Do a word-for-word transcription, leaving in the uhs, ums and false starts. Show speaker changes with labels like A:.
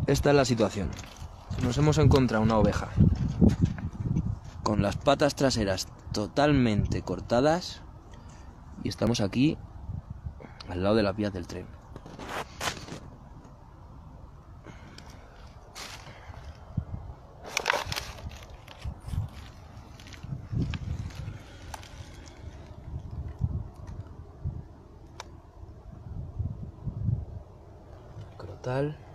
A: Esta es la situación. Nos hemos encontrado una oveja con las patas traseras totalmente cortadas y estamos aquí al lado de las vías del tren. Crotal.